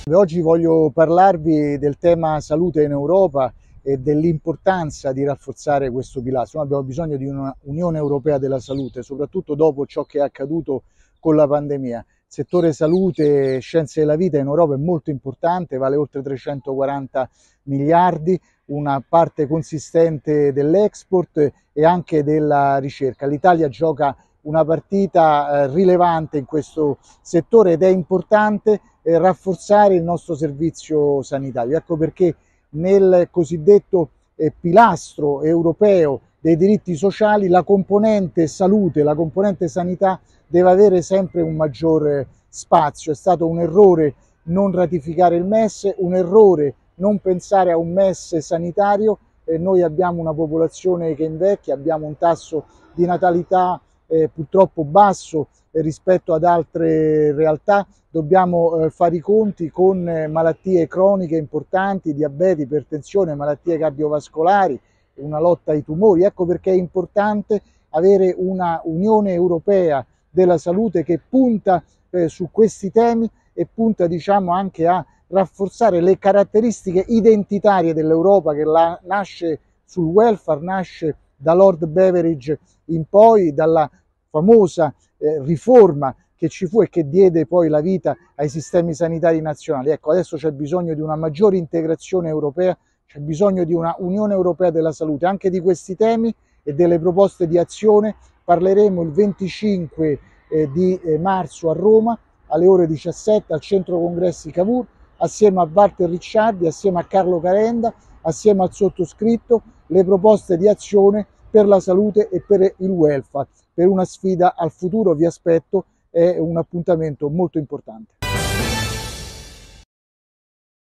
Oggi voglio parlarvi del tema salute in Europa e dell'importanza di rafforzare questo pilastro. Noi abbiamo bisogno di una Unione Europea della salute, soprattutto dopo ciò che è accaduto con la pandemia. Il settore salute e scienze della vita in Europa è molto importante, vale oltre 340 miliardi, una parte consistente dell'export e anche della ricerca. L'Italia gioca una partita rilevante in questo settore ed è importante rafforzare il nostro servizio sanitario. Ecco perché nel cosiddetto pilastro europeo dei diritti sociali la componente salute, la componente sanità deve avere sempre un maggior spazio. È stato un errore non ratificare il MES, un errore non pensare a un MES sanitario. Noi abbiamo una popolazione che invecchia, abbiamo un tasso di natalità purtroppo basso rispetto ad altre realtà. Dobbiamo fare i conti con malattie croniche importanti, diabete, ipertensione, malattie cardiovascolari, una lotta ai tumori. Ecco perché è importante avere una Unione Europea della salute che punta su questi temi e punta, diciamo, anche a rafforzare le caratteristiche identitarie dell'Europa, che nasce sul welfare, nasce da Lord Beveridge in poi, dalla famosa riforma che ci fu e che diede poi la vita ai sistemi sanitari nazionali. Ecco, adesso c'è bisogno di una maggiore integrazione europea, c'è bisogno di una Unione Europea della salute. Anche di questi temi e delle proposte di azione parleremo il 25 di marzo a Roma alle ore 17 al Centro Congressi Cavour, assieme a Walter Ricciardi, assieme a Carlo Calenda, assieme al sottoscritto, le proposte di azione per la salute e per il welfare, per una sfida al futuro. Vi aspetto, è un appuntamento molto importante.